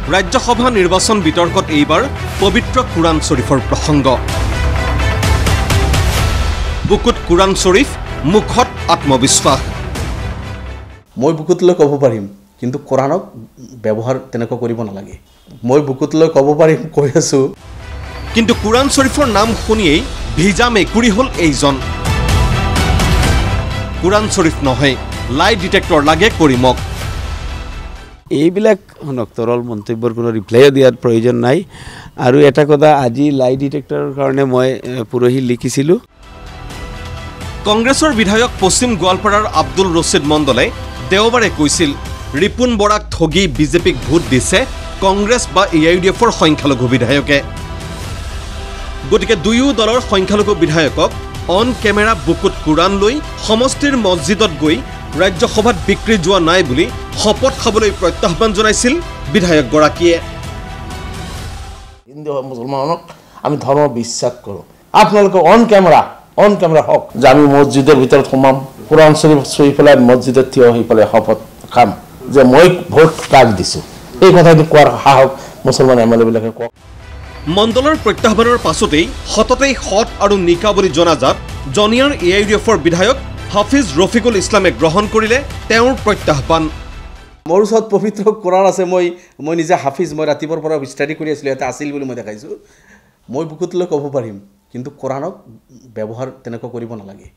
ৰাজ্যসভা নিৰ্বাচন বিতৰ্কত এইবাৰ পবিত্ৰ কুৰাণ শ্বৰীফৰ প্ৰসংগ বুকুত কুৰাণ শ্বৰীফ মুখত আত্মবিশ্বাস মই বুকুতলৈ ক'ব পাৰিম কিন্তু কোৰাণক ব্যৱহাৰ তেনেকৈ কৰিব নালাগে মই বুকুতলৈ ক'ব পাৰিম কৈ আছো কিন্তু কুৰাণ শ্বৰীফৰ নাম শুনিয়েই ভিজা মেকুৰী হ'ল এইজন কুৰাণ শ্বৰীফ নহয় লাই ডিটেক্টৰ লাগে কৰিমক এইবিলাক নক্তৰল মন্তব্যৰ কোনো ৰিপ্লাই দিয়াৰ প্ৰয়োজন নাই আৰু এটা কথা আজি লাই ডিটেক্টৰৰ কাৰণে মই পুৰহি লিখিছিলোঁ কংগ্ৰেছৰ বিধায়ক পশ্চিম গোৱালপাৰাৰ আব্দুল ৰছিদ মণ্ডলে দেওবাৰে কৈছিল ৰিপুন বৰাক ঠগি বিজেপিক ভোট দিছে কংগ্ৰেছ বা AIUDFৰ সংখ্যালঘু বিধায়কে গতিকে দুয়ো দলৰ সংখ্যালঘু বিধায়কক অন কেমেৰা বুকুত কুৰাণ লৈ সমষ্টিৰ মছজিদত গৈ ৰাজ্যসভাত বিক্ৰী যোৱা নাই বুলি শপত খাবলৈ প্ৰত্যাহ্বান জনাইছিল বিধায়কগৰাকীয়ে হিন্দু মুছলমানক আমি ধৰ্ম বিশ্বাস কৰোঁ আপোনালোকে অন কেমেৰা হওক যে আমি মছজিদৰ ভিতৰত সোমাম কুৰাণ শ্বৰীফ চুই পেলাই মছজিদত থিয় হৈ পেলাই শপত খাম যে মই ভোট কাক দিছোঁ এই কথাটো কোৱাৰ সাহস মুছলমান MLA-বিলাকে কওক মণ্ডলৰ প্ৰত্যাহ্বানৰ পাছতেই সততেই সৎ আৰু নিকা বুলি জনাজাত জনিয়াৰ AIUDFৰ বিধায়ক হাফিজ ৰফিকুল ইছলামে গ্ৰহণ কৰিলে তেওঁৰ প্ৰত্যাহ্বান মোৰ ওচৰত পবিত্ৰ কুৰাণ আছে মই নিজে হাফিজ মই ৰাতিপুৱাৰ পৰা ষ্টাডি কৰি আছিলোঁ ইয়াতে আছিল বুলি মই দেখাইছোঁ মই বুকুতলৈ ক'ব পাৰিম কিন্তু কোৰাণক ব্যৱহাৰ তেনেকৈ কৰিব নালাগে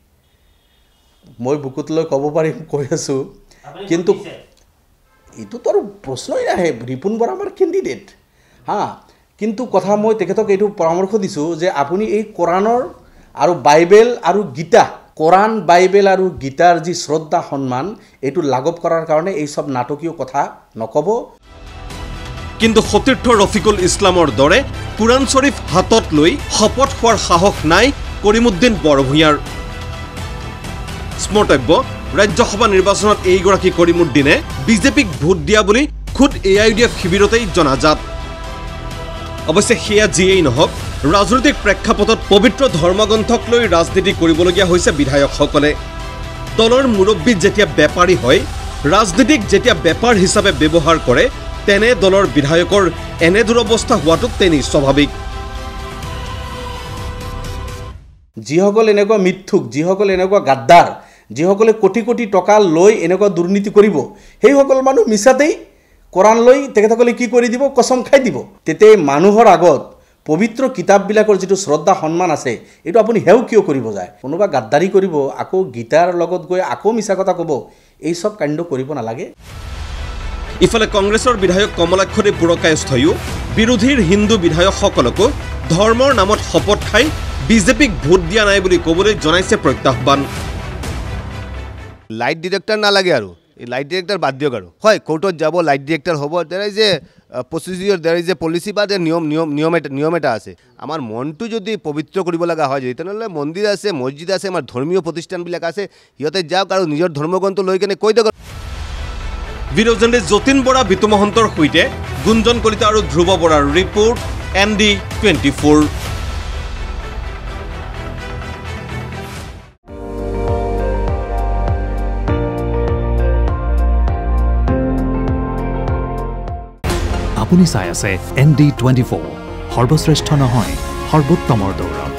মই বুকুতলৈ ক'ব পাৰিম কৈ আছোঁ কিন্তু এইটোতো আৰু প্ৰশ্নই নাহে ৰিপুন বৰা আমাৰ কেণ্ডিডেট কিন্তু কথা মই তেখেতক এইটো পৰামৰ্শ দিছোঁ যে আপুনি এই কোৰাণৰ আৰু বাইবেল আৰু গীতা কোৰাণ বাইবেল আৰু গীতাৰ যি শ্ৰদ্ধা সন্মান এইটো লাঘৱ কৰাৰ কাৰণে এই সব নাটকীয় কথা নক'ব কিন্তু সতীৰ্থ ৰফিকুল ইছলামৰ দৰে কুৰাণ শ্বৰীফ হাতত লৈ শপত খোৱাৰ সাহস নাই কৰিমুদ্দিন বৰভূঞাৰ স্মৰ্তব্য ৰাজ্যসভা নিৰ্বাচনত এইগৰাকী কৰিমুদ্দিনে বিজেপিক ভোট দিয়া বুলি খুদ AIUDF শিবিৰতেই জনাজাত অৱশ্যে সেয়া যিয়েই নহওক ৰাজনৈতিক প্ৰেক্ষাপটত পবিত্ৰ ধৰ্মগ্ৰন্থক লৈ ৰাজনীতি কৰিবলগীয়া হৈছে বিধায়কসকলে দলৰ মুৰব্বী যেতিয়া বেপাৰী হয় ৰাজনীতিক যেতিয়া বেপাৰ হিচাপে ব্যৱহাৰ কৰে তেনে দলৰ বিধায়কৰ এনে দুৰৱস্থা হোৱাটো তেনেই স্বাভাৱিক যিসকল এনেকুৱা মিথ্যুক যিসকল এনেকুৱা গাদ্দাৰ যিসকলে কোটি কোটি টকা লৈ এনেকুৱা দুৰ্নীতি কৰিব সেইসকল মানুহ মিছাতেই কোৰাণ লৈ তেখেতসকলে কি কৰি দিব কসম খাই দিব তেতিয়া মানুহৰ আগত পবিত্ৰ কিতাপবিলাকৰ যিটো শ্ৰদ্ধা সন্মান আছে এইটো আপুনি হেও কিয় কৰিব যায় কোনোবা গাদ্দাৰী কৰিব আকৌ গীতাৰ লগত গৈ আকৌ মিছা কথা ক'ব এই সব কাণ্ড কৰিব নালাগে ইফালে কংগ্ৰেছৰ বিধায়ক কমলাক্ষদেৱ পুৰকায়স্থইও বিৰোধীৰ হিন্দু বিধায়কসকলকো ধৰ্মৰ নামত শপত খাই বিজেপিক ভোট দিয়া নাই বুলি ক'বলৈ জনাইছে প্ৰত্যাহ্বান লাইট ডিটেক্টৰ নালাগে আৰু এই লাইট ডিটেক্টৰ বাদ দিয়ক আৰু হয় কোৰ্টত যাব লাইট ডিটেক্টৰ হ'ব there is a procedure there is a policy বা নিয়ম এটা আছে আমাৰ মনটো যদি পবিত্ৰ কৰিব লগা হয় যদি তেনেহ'লে মন্দিৰ আছে মছজিদ আছে আমাৰ ধৰ্মীয় প্ৰতিষ্ঠানবিলাক আছে সিহঁতে যাওক আৰু নিজৰ ধৰ্মগ্ৰন্থ লৈ কেনে কৈ দিয়ক ভিডিঅ' জাৰ্নেলিষ্ট যতীন বৰা বিতু মহন্তৰ সৈতে গুঞ্জন কলিতা আৰু ধ্ৰুৱ বৰাৰ ৰিপৰ্ট ND24 আপুনি চাই আছে ND24 সৰ্বশ্ৰেষ্ঠ নহয় সৰ্বোত্তমৰ দৌৰ